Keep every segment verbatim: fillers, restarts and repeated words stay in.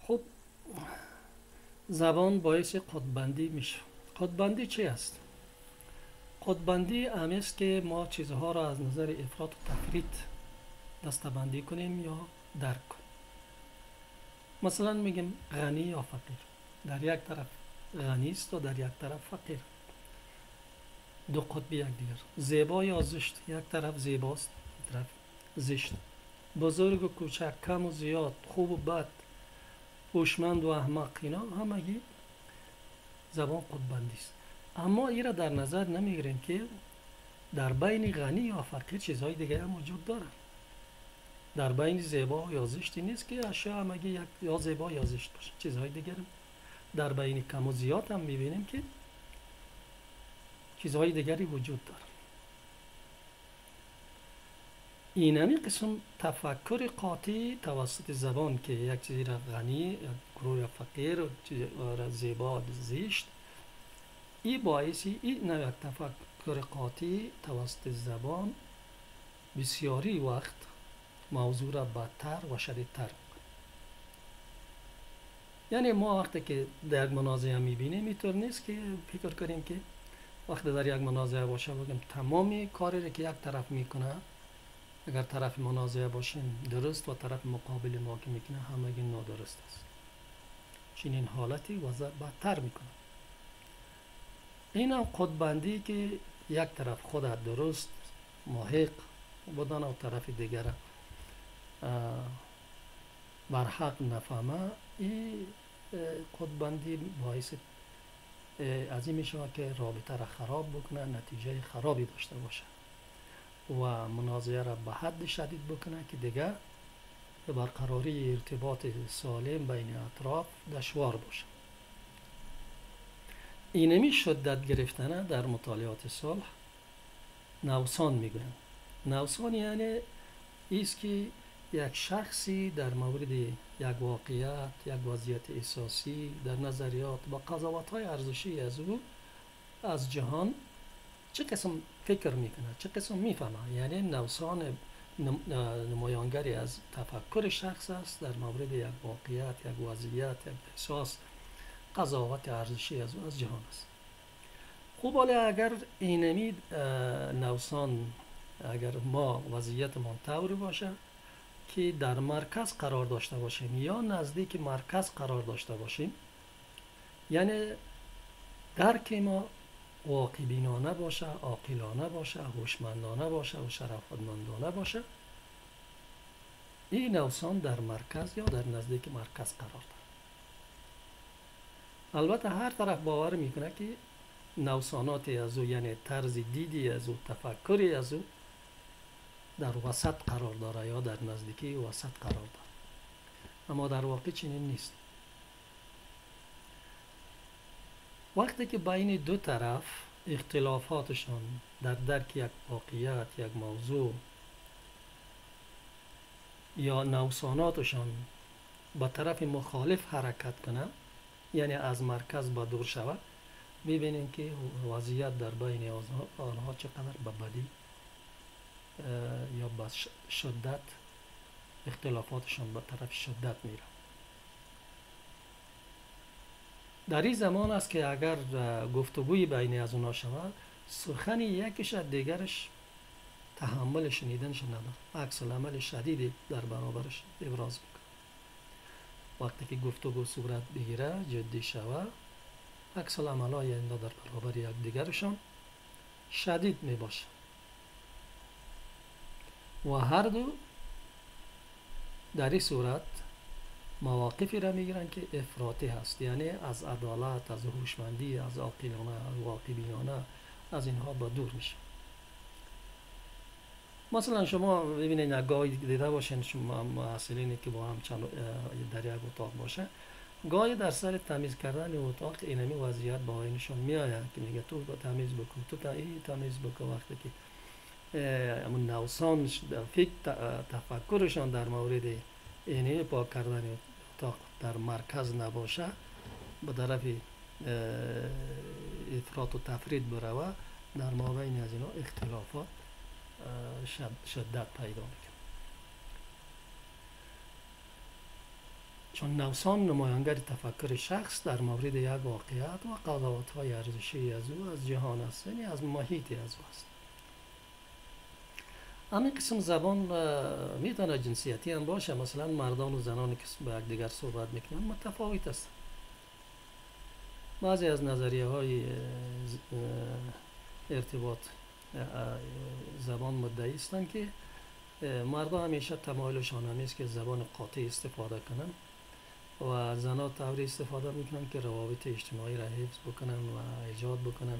خب زبان باعث خودبندی میشه. خودبندی چی است؟ خودبندی هم است که ما چیزها را از نظر افراط و تفرید دستبندی کنیم یا درک کنیم. مثلا میگیم غنی یا فقیر. در یک طرف غنی است و در یک طرف فقیر. دو قطب یکدیگر. زیبا یا زشت. یک طرف زیباست، یک طرف زشت. بزرگ و کوچک، کم و زیاد، خوب و بد، هوشمند و احمق، اینا همگی زبان خودبندی است. اما این را در نظر نمیگیریم که در بین غنی یا فقیر چیزهای دیگه هم وجود دارد. در بین زیبا یا زشتی نیست که اشیا همگی یک یا زیبا یا زشت باشه. چیزهای دیگر هم در بین کم و زیاد هم میبینیم که چیزهای دیگری وجود دارد. این همی قسم تفکر قاطع توسط زبان که یک چیزی را غنی، یک گروه را فقیر، چیزی را زیبا زشت، این باعثی این نوع تفکر قاطع توسط زبان بسیاری وقت موضوع را بدتر و شدیدتر. یعنی ما وقتی که در یک منازعه میبینیم اینطور نیست که فکر کنیم که وقتی در یک منازعه باشه بگیم تمامی کاری را که یک طرف میکنه، اگر طرف منازعه باشیم درست و طرف مقابل ما که میکنه همگی نادرست است. چنین حالتی وضع بدتر میکنه. این هم خودبندی که یک طرف خود درست محق بودن و طرف دیگر بر حق نفهمه، این خودبندی باعث از این میشه که رابطه را خراب بکنه، نتیجه خرابی داشته باشه و منازعه را به حد شدید بکنه که دیگه برقراری ارتباط سالم بین اطراف دشوار باشه. اینمی شدت گرفتن در مطالعات صلح نوسان میگویند. نوسان یعنی ایست که یک شخصی در مورد یک واقعیت، یک وضعیت احساسی، در نظریات و قضاوت‌های ارزشی از او از جهان چه قسم فکر میکنه، چه قسم میفهمه. یعنی نوسان نمایانگری از تفکر شخص است در مورد یک واقعیت، یک وضعیت، یک احساس، قضاوت ارزشی از او از جهان است. خوب، ولی اگر اینمی نوسان، اگر ما وضعیتمان طوری باشه که در مرکز قرار داشته باشیم یا نزدیک مرکز قرار داشته باشیم، یعنی درک ما واقع بینانه باشه، عاقلانه باشه، هوشمندانه باشه و شرافتمندانه باشه، این نوسان در مرکز یا در نزدیک مرکز قرار داره. البته هر طرف باور میکنه که نوساناتی از او، یعنی طرز دیدی از او، تفکری از او در وسط قرار داره یا در نزدیکی وسط قرار داره، اما در واقع چنین نیست. وقتی که بین دو طرف اختلافاتشان در درک یک واقعیت، یک موضوع یا نوساناتشان به طرف مخالف حرکت کنه، یعنی از مرکز به دور شود، میبینیم که وضعیت در بین آنها چقدر به بدی یا به شدت اختلافاتشان به طرف شدت میره. در این زمان است که اگر گفتگوی بین از اونا شود، سخن یکیش از دیگرش تحمل شنیدنش نداره، عکس العمل شدیدی در برابرش ابراز میکنه. وقتی که گفتگو صورت بگیره، جدی شود، عکس العمل های این در برابر یک دیگرشان شدید میباشه و هر دو در این صورت مواقفی را میگیرن که افراطی هست، یعنی از عدالت، از هوشمندی، از عاقلانه، از واقع بینانه، از اینها با دور میشه. مثلا شما ببینید گاهی دیده باشین شما محصلینی که با هم چند در یک اتاق باشه، گاهی در سر تمیز کردن اتاق اینمی وضعیت با اینشون میآید که میگه تو تمیز بکن، تو تمیز بکن. وقتی که همون نوسان فکر تفکرشان در مورد اینه پاک کردن اتاق در مرکز نباشه، به طرف افراط و تفرید بروه، در مابین از اینا اختلافات شدت پیدا میکنه. چون نوسان نمایانگر تفکر شخص در مورد یک واقعیت و قضاوت‌های ارزشی از او از جهان است، یعنی از محیطی از او است. همین قسم زبان میتونه جنسیتی هم باشه، مثلا مردان و زنانی که با یک دیگر صحبت میکنن متفاوت است. بعضی از نظریه های ارتباط زبان مدعی هستند که مردان همیشه تمایلشان همی است که زبان قاطع استفاده کنند و زنان طوری استفاده میکنن که روابط اجتماعی را حفظ بکنن و ایجاد بکنن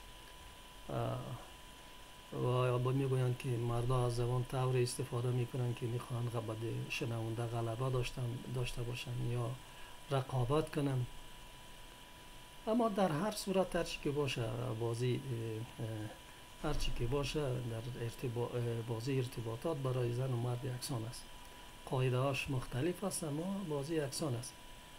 و با میگویند که مردان از زبان طوری استفاده میکنن که میخوان به شنونده غلبه داشتن داشته باشن یا رقابت کنن. اما در هر صورت هرچی که باشه بازی هرچی که باشه در ارتباط بازی ارتباطات برای زن و مرد یکسان است. قاعده هاش مختلف است اما بازی یکسان است.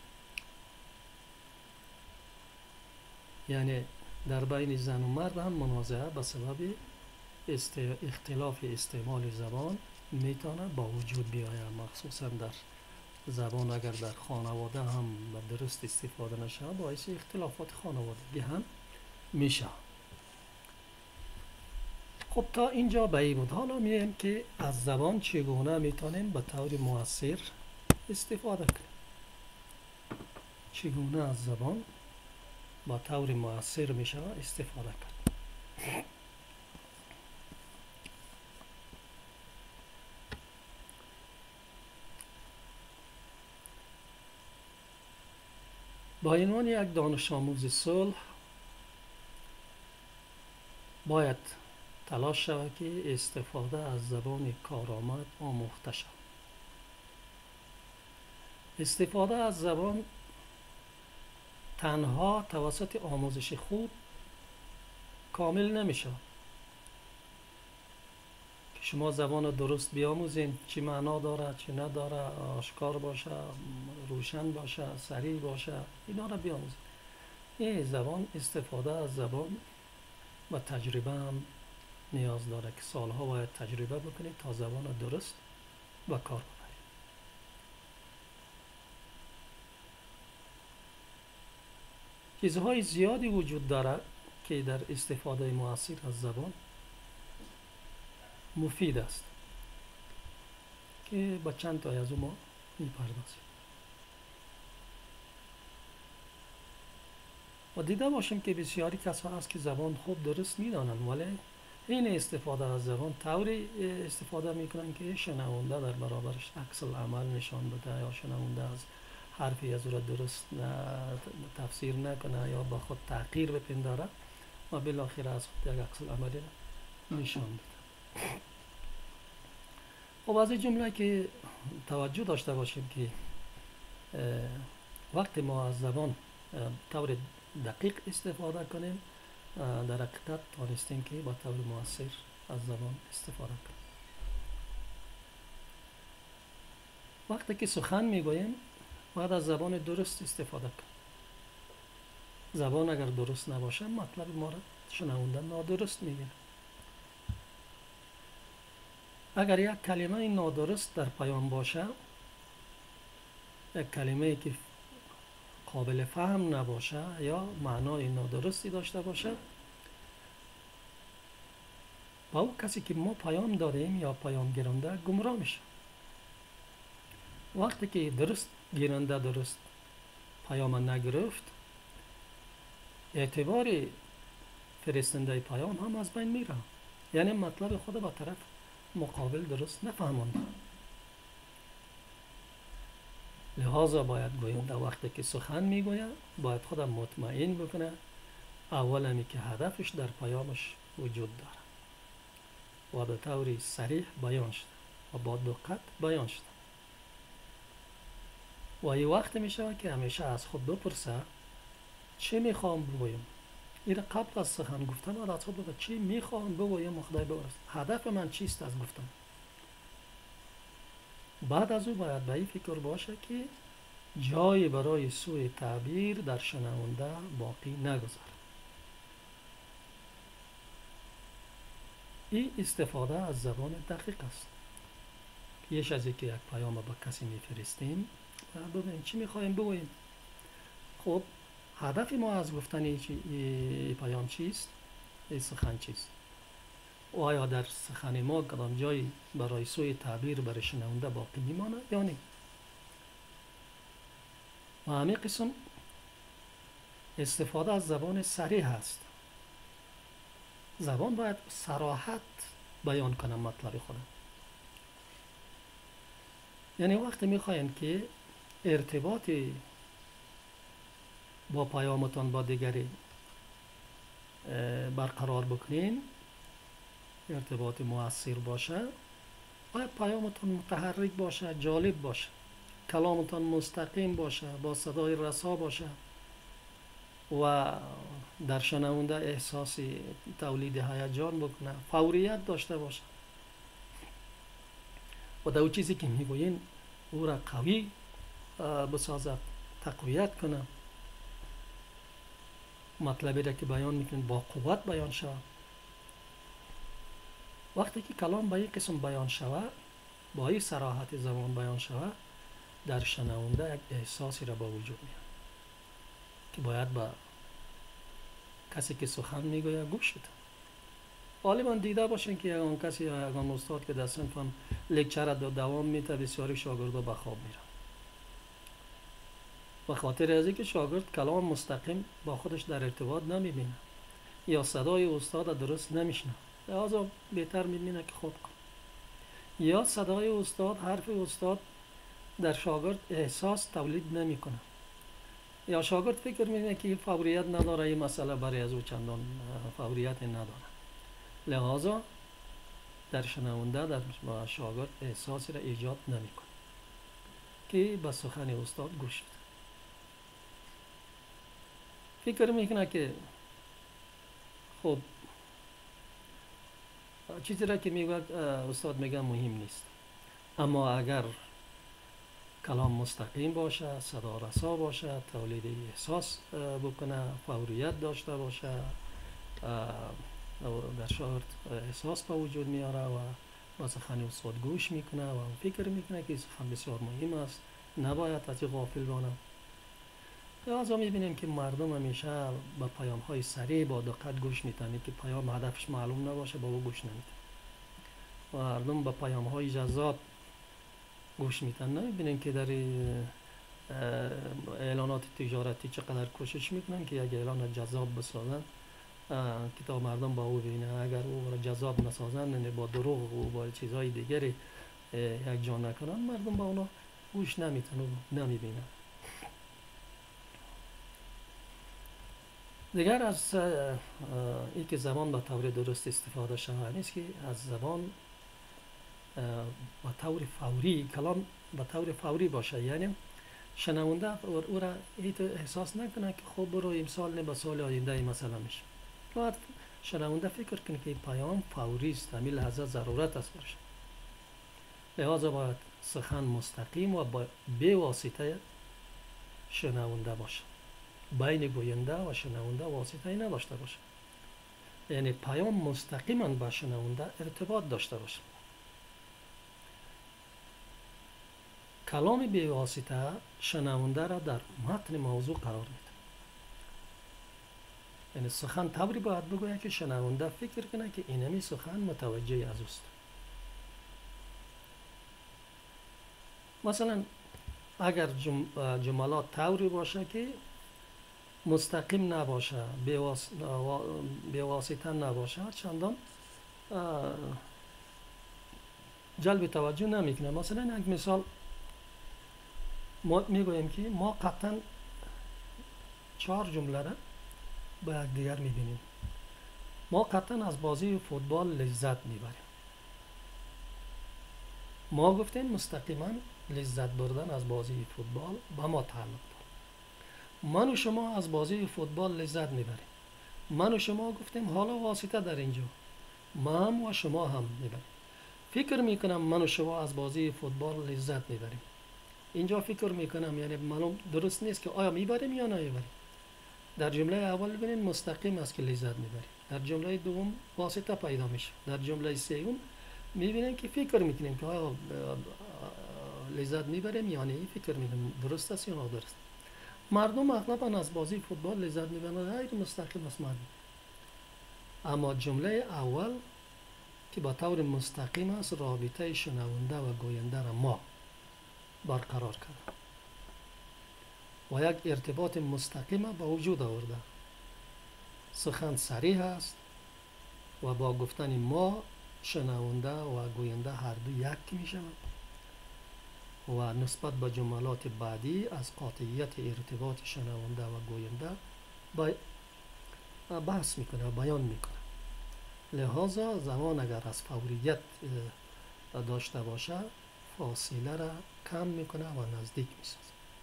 یعنی در بین زن و مرد هم منازعه به سبب است اختلاف استعمال زبان میتونه با وجود بیاید، مخصوصا در زبان اگر در خانواده هم به درست استفاده نشه باعث اختلافات خانوادگی هم میشه. خب تا اینجا به این بود. حالا میگیم که از زبان چگونه میتونیم به طور مؤثر استفاده کنیم. چگونه از زبان با طور مؤثر میشه استفاده کنیم. با عنوان یک دانش آموز صلح باید تلاش شود که استفاده از زبان کارآمد آموخته شود. استفاده از زبان تنها توسط آموزش خوب کامل نمیشه. که شما زبان درست بیاموزین، چی معنا داره چی نداره، آشکار باشه روشن باشه سریع باشه، اینا را بیاموزین. این زبان استفاده از زبان و تجربه هم نیاز داره که سالها باید تجربه بکنید تا زبان درست و کار ببرید. چیزهای زیادی وجود داره که در استفاده مؤثر از زبان مفید است که با چند تا از ما میپردازیم و دیده باشیم که بسیاری کسان هست که زبان خوب درست میدانند ولی این استفاده از زبان طوری استفاده میکنن که شنونده در برابرش عکس العمل نشان بده یا شنونده از حرفی از را درست تفسیر نکنه یا با خود تحقیر بپنداره و بالاخره از خود یک عکس العملی را نشان بده. خب از این جمله که توجه داشته باشیم که وقتی ما از زبان طور دقیق استفاده کنیم در حقیقت توانستیم که با طور مؤثر از زبان استفاده کنیم. وقتی که سخن میگوییم باید از زبان درست استفاده کنیم. زبان اگر درست نباشه مطلب ما را شنونده نادرست میگیره. اگر یک کلمه نادرست در پیام باشه، یک کلمه که قابل فهم نباشه یا معنای نادرستی داشته باشه، با او کسی که ما پیام دادیم یا پیام گیرنده گمراه میشه. وقتی که درست گیرنده درست پیام نگرفت، اعتبار فرستنده پیام هم از بین میره، یعنی مطلب خود با طرف مقابل درست نفهمانده. لحاظا باید گوینده وقتی که سخن میگوید باید خودم مطمئن بکنه اولا که هدفش در پیامش وجود داره و به طوری صریح بیان شده و با دقت بیان شده. و این وقت میشه که همیشه از خود بپرسه چه میخوام بگویم. این قبل از سخن گفتن باید از خود بگه چی میخوام بگویم و خدای ببرست، هدف من چیست از گفتن. بعد از او باید به این فکر باشه که جایی برای سوء تعبیر در شنونده باقی نگذاره. این استفاده از زبان دقیق است. پیش از اینکه یک پیام به کسی میفرستیم ببینیم چی میخوایم بگوییم. خب هدف ما از گفتن این پیام چیست؟ این سخن چیست؟ و آیا در سخن ما کدام جایی برای سوی تعبیر برای شنونده باقی میمانه یا نه؟ و همین قسم استفاده از زبان صریح است. زبان باید صراحت بیان کنه مطلب خود. یعنی وقتی میخواین که ارتباط با پیامتان با دیگری برقرار بکنین، ارتباط مؤثر باشه، باید پیامتان متحرک باشه، جالب باشه، کلامتان مستقیم باشه، با صدای رسا باشه و در شنونده احساس تولید هیجان بکنه، فوریت داشته باشه و در چیزی که میگوین او را قوی بسازد، تقویت کنه، مطلبی را که بیان میکنید با قوت بیان شود. وقتی که کلام به این قسم بیان شود، با این صراحت زبان بیان شود، در شنونده یک احساسی را به وجود میاد که باید با کسی که سخن میگوید گوش بده. غالبا دیده باشین که اون کسی یا اون استاد که در صنف لکچر دو دوام میته، بسیاری شاگردا به خواب میرن. به خاطر از اینکه شاگرد کلام مستقیم با خودش در ارتباط نمیبینه یا صدای استاد درست نمیشنه، لذا بهتر میبینه که خواب کن. یا صدای استاد، حرف استاد در شاگرد احساس تولید نمیکنه، یا شاگرد فکر میکنه که فوریت نداره، این مسئله برای از او چندان فوریت نداره، لذا در شنونده در شاگرد احساسی را ایجاد نمیکنه که به سخن استاد گوش بده. فکر میکنه که خب چیزی را که میگه استاد میگه مهم نیست، اما اگر کلام مستقیم باشه، صدا رسا باشه، تولید احساس بکنه، فوریت داشته باشه، در شاگرد احساس به وجود میاره و با سخن استاد گوش میکنه و فکر میکنه که سخن بسیار مهم است، نباید از این غافل بانه. لذا میبینیم که مردم همیشه با پیام های سریع با دقت گوش میتن، که پیام هدفش معلوم نباشه با او گوش نمیتن. و مردم با پیام های جذاب گوش میتن. نمیبینیم که در اعلانات تجارتی چقدر کوشش میکنن که یک اعلان جذاب بسازن که تا مردم با او ببینن. اگر او را جذاب نسازن، یعنی با دروغ و با چیزهای دیگری یک جا نکنن، مردم با اونا گوش نمیتن و نمیبینن. دیگر از این که زبان به طور درست استفاده شود نیست که از زبان به طور فوری، کلام به طور فوری باشه، یعنی شنونده او را احساس نکنه که خب برو امسال نه به سال آینده این مسئله میشه. باید شنونده فکر کنه که این پیام فوری است، همین لحظه ضرورت است برش. لذا باید سخن مستقیم و به واسطه شنونده باشه، بین گوینده و شنونده واسطه نداشته باشه، یعنی پیام مستقیما با شنونده ارتباط داشته باشه. کلام بی واسطه شنونده را در متن موضوع قرار میده، یعنی سخن طوری باید بگوید که شنونده فکر کنه که اینمی سخن متوجه از اوست. مثلا اگر جملات طوری باشه که مستقیم نباشه، به واسطه نباشه، چندان جلب توجه نمیکنه. مثلا یک مثال ما میگوییم که ما قطعا چهار جمله را با یک دیگر میبینیم. ما قطعا از بازی فوتبال لذت میبریم. ما گفتیم مستقیما لذت بردن از بازی فوتبال با ما تعلق داره. من و شما از بازی فوتبال لذت میبریم. من و شما گفتیم حالا واسطه در اینجا، من و شما هم میبریم. فکر میکنم من و شما از بازی فوتبال لذت میبریم. اینجا فکر میکنم یعنی معلوم درست نیست که آیا میبریم یا نمیبریم. در جمله اول ببینیم مستقیم است که لذت میبریم، در جمله دوم واسطه پیدا میشه، در جمله سوم میبینیم که فکر میکنیم که آیا لذت میبریم یا نه؟ فکر میکنم درست است یا نادرست؟ مردم اغلبا از بازی فوتبال لذت میبرند، غیر مستقیم است مردم. اما جمله اول که با طور مستقیم است رابطه شنونده و گوینده را ما برقرار کرد و یک ارتباط مستقیم به وجود آورده. سخن صریح است و با گفتن ما شنونده و گوینده هر دو یک می شوند و نسبت به جملات بعدی از قاطعیت ارتباط شنونده و گوینده بحث میکنه و بیان میکنه. لحاظا زمان اگر از فوریت داشته باشه فاصله را کم میکنه و نزدیک میسازه.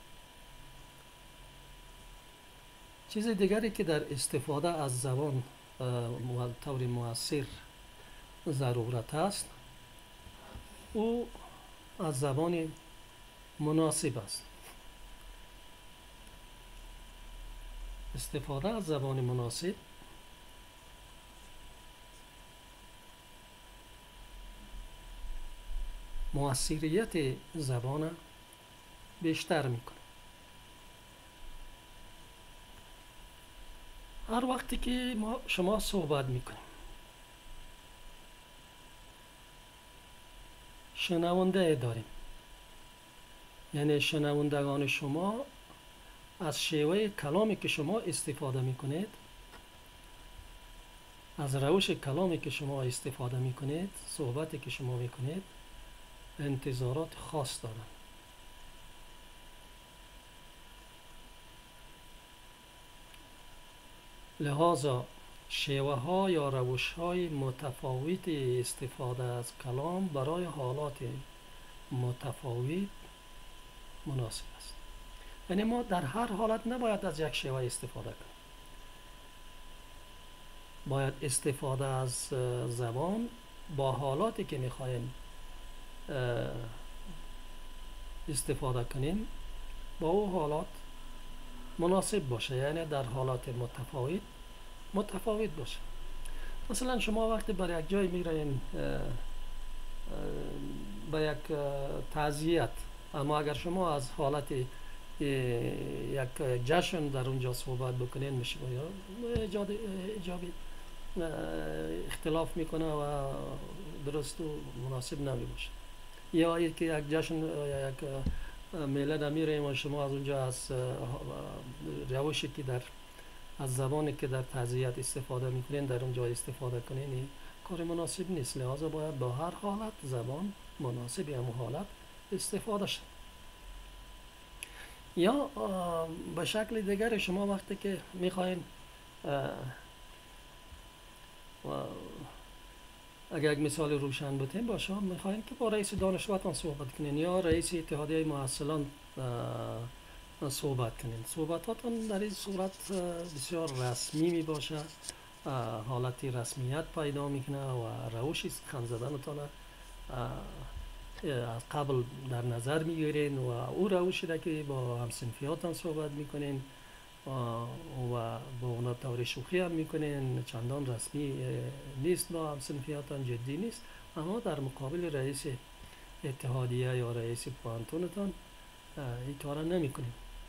چیز دیگری که در استفاده از زبان طور مؤثر ضرورت است او از زبان مناسب است. استفاده از زبان مناسب مؤثریت زبان بیشتر میکنه. هر وقتی که ما شما صحبت میکنیم شنونده داریم، یعنی شنوندگان شما از شیوه کلامی که شما استفاده میکنید، از روش کلامی که شما استفاده میکنید، صحبتی که شما میکنید انتظارات خاص دارند. لحاظا شیوه ها یا روش های متفاوت استفاده از کلام برای حالات متفاوت مناسب است. یعنی ما در هر حالت نباید از یک شیوه استفاده کنیم. باید استفاده از زبان با حالاتی که میخوایم استفاده کنیم با او حالات مناسب باشه، یعنی در حالات متفاوت متفاوت باشه. مثلا شما وقتی بر یک جای میرین با یک تعزیت، اما اگر شما از حالت یک جشن در اونجا صحبت بکنین میشه ایجاد ایجابی اختلاف میکنه و درست و مناسب نمی باشه. یا اینکه یک جشن یا یک میله را میریم و شما از اونجا از روشی که در از زبانی که در تعزیت استفاده میکنین در اونجا استفاده کنین، این کار مناسب نیست. لحاظا باید با هر حالت زبان مناسب همون حالت استفاده شد. یا به شکل دیگر شما وقتی که میخواین اگر یک مثال روشن بتیم باشه، میخواین که با رئیس دانشگاهتان صحبت کنین یا رئیس اتحادیه محصلان صحبت کنین، صحبتاتون در این صورت بسیار رسمی می باشه، حالتی رسمیت پیدا میکنه و روش سخن زدنتان از قبل در نظر میگیرین و او روشی را که با همسنفیاتان صحبت میکنین و با اونا طور شوخی هم میکنین، چندان رسمی نیست، با همسنفیاتان جدی نیست، اما در مقابل رئیس اتحادیه یا رئیس پوهنتونتان این کارا نمیکنین.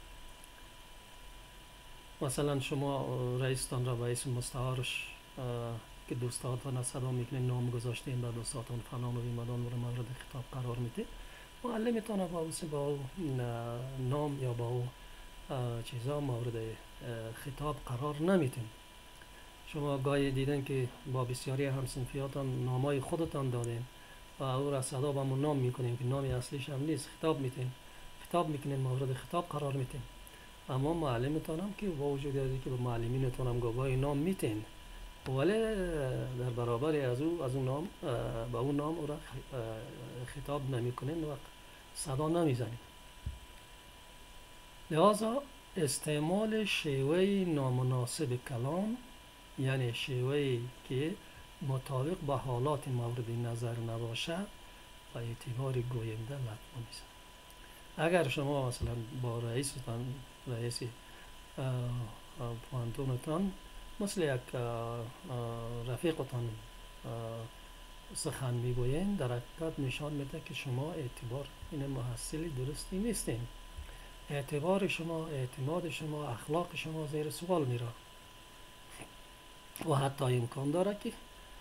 مثلا شما رئیستان را با اسم مستعارش که دوستاتان صدا میکنین نام گذاشتین، با دوستاتان فلان و بیمدان رو مورد خطاب قرار میدین، معلمتان با با نام یا با چیزا مورد خطاب قرار نمیدین. شما گاهی دیدن که با بسیاری همسنفیاتان نامای خودتان دادین و او را صدا با من نام میکنین که نامی اصلیش هم نیست، خطاب میتین خطاب میکنین مورد خطاب قرار میتین. اما معلمتان هم که با وجود از که به معلمینتان هم گاهی نام میتین، ولی در برابر از او از اون نام با اون نام او را خطاب نمیکنین و صدا نمیزنین. لحاظا استعمال شیوه نامناسب کلام، یعنی شیوه که مطابق با حالات مورد نظر نباشه و اعتبار گوینده لطمه میزن. اگر شما مثلا با رئیستان رئیس پوهنتونتان مثل یک رفیقتان سخن میگوین در حقیقت نشان میده که شما اعتبار این محصل درستی نیستین. اعتبار شما، اعتماد شما، اخلاق شما زیر سوال میره و حتی امکان داره که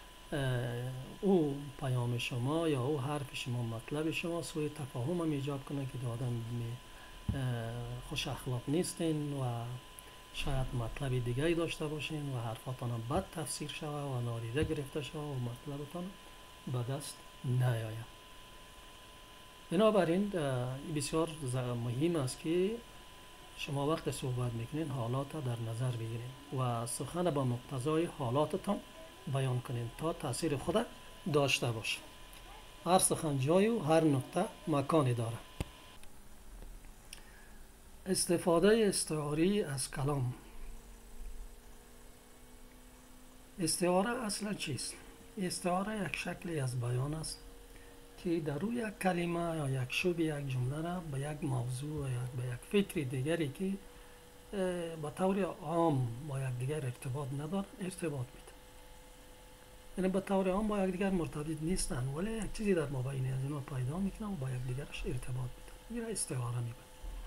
او پیام شما یا او حرف شما، مطلب شما سوء تفاهم هم ایجاد کنه که آدم خوش اخلاق نیستین و شاید مطلب دیگری داشته باشین و حرفاتان هم بد تفسیر شوه و نادیده گرفته شوه و مطلبتان به دست نیاید. بنابراین بسیار مهم است که شما وقت صحبت میکنین حالات در نظر بگیرین و سخن با مقتضای حالاتتان بیان کنین تا تاثیر خود داشته باشه. هر سخن جای و هر نقطه مکانی داره. استفاده استعاری از کلام. استعاره اصلا چیست؟ استعاره یک شکلی از بیان است که در روی یک کلمه یا یک شب یک جمله را به یک موضوع یا به یک فکر دیگری که به طور عام با یک دیگر ارتباط ندارن ارتباط میده. یعنی به طور عام با یک دیگر مرتبط نیستن ولی یک چیزی در مابین از اینا پیدا میکنن و با یک دیگرش ارتباط میده. این استعاره میگن.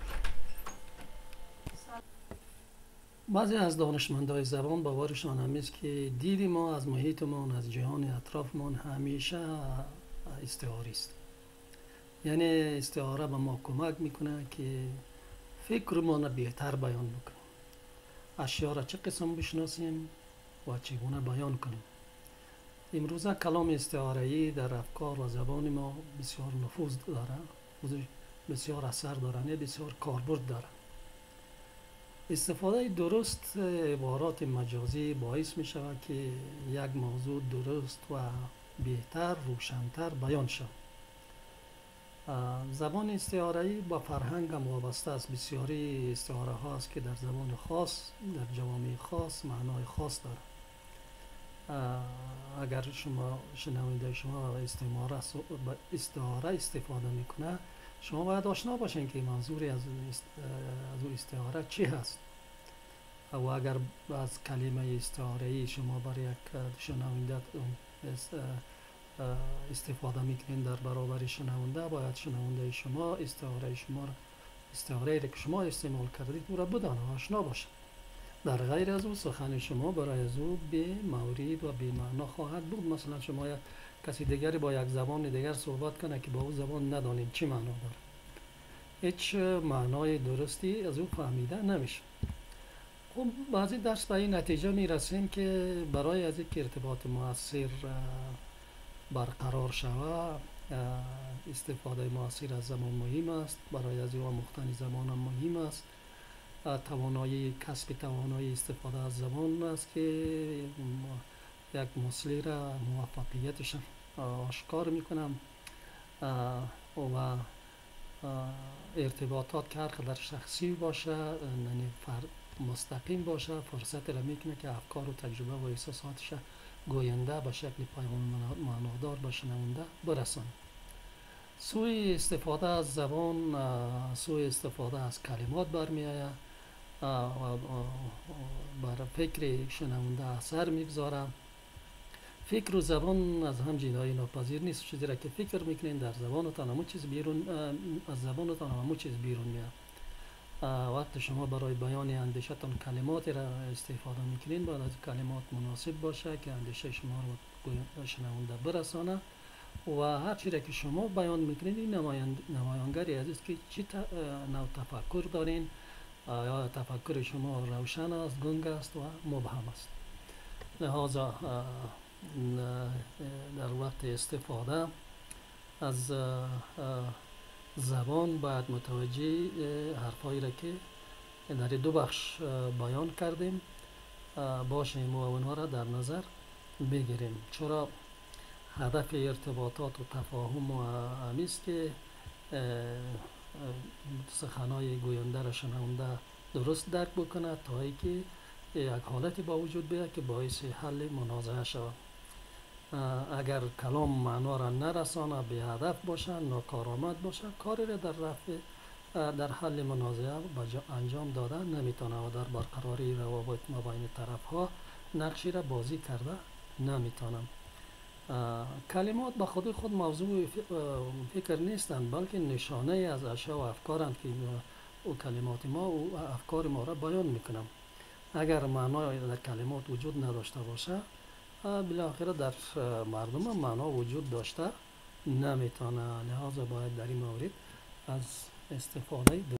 بعضی از دانشمندای زبان باورشان هم است که دید ما از محیطمان، از جهان اطرافمان همیشه استعاری است. یعنی استعاره به ما کمک میکنه که فکرمان را بهتر بیان بکنیم، اشیا را چه قسم بشناسیم و چگونه بیان کنیم. امروزه کلام استعاره‌ای در افکار و زبان ما بسیار نفوذ داره، بسیار اثر داره، بسیار کاربرد داره. استفاده درست عبارات مجازی باعث می شود که یک موضوع درست و بهتر، روشن‌تر بیان شود. زبان استعاره‌ای با فرهنگ هم وابسته است. بسیاری استعاره ها است که در زبان خاص، در جوامع خاص معنای خاص داره. اگر شما شنونده شما استعاره استعاره استفاده میکنه، شما باید آشنا باشین که منظوری از از او استعاره چی هست. و اگر از کلمه استعاره‌ای شما برای یک شنونده استفاده میکنین در برابر شنونده، باید شنونده شما استعاره شما را استعاره که شما استعمال کردید او را بدانه و آشنا باشه. در غیر از او سخن شما برای از او به مورد و به معنا خواهد بود. مثلا شما یک کسی دیگری با یک زبان دیگر صحبت کنه که با او زبان ندانید چی معنا داره، هیچ معنای درستی از او فهمیده نمیشه. خب بعضی درس به این نتیجه میرسیم که برای از یک ارتباط مؤثر برقرار شود استفاده مؤثر از زبان مهم است. برای از او مختنی زبان هم مهم است. توانایی کسب توانایی استفاده از زبان است که یک مسئله را موفقیتش آشکار میکنم و ارتباطات که هر قدر شخصی باشه، یعنی مستقیم باشه، فرصت را میکنه که افکار و تجربه و احساساتش گوینده به شکل پیام معنادار به شنونده برسانه. سوی استفاده از زبان، سوی استفاده از کلمات برمی آید بر فکر شنونده اثر میگذاره. فکر و زبان از هم جدایی ناپذیر نیست. چیزی را که فکر میکنین در زبانتان همون چیز بیرون از زبانتان همون چیز بیرون میاد. وقت شما برای بیان اندیشتان کلماتی را استفاده میکنین، باید از کلمات مناسب باشه که اندیشه شما رو شنونده برسانه و هر چیزی که شما بیان میکنین این نمایانگری از است که چی نوع تفکر دارین، یا تفکر شما روشن است، گنگ است و مبهم است. لحاظا در وقت استفاده از زبان باید متوجه حرفایی را که در دو بخش بیان کردیم باشیم و اونها را در نظر بگیریم. چرا هدف ارتباطات و تفاهم و همیست که سخنهای گوینده را شنونده درست درک بکنه تا اینکه یک حالتی با وجود بیاید که باعث حل منازعه شود. اگر کلام معنا را نرسانه، به هدف باشه، ناکارآمد باشه، کاری را در رفع در حل منازعه انجام داده نمیتونه و در برقراری روابط مابین طرف ها نقشی را بازی کرده نمیتونه. کلمات به خودی خود موضوع فکر نیستند، بلکه نشانه از اشیا و افکارند که او کلمات ما و افکار ما را بیان میکنم. اگر معنای در کلمات وجود نداشته باشه، بالاخره در مردم معنا وجود داشته نمیتونه. لحاظا باید در این مورد از استفاده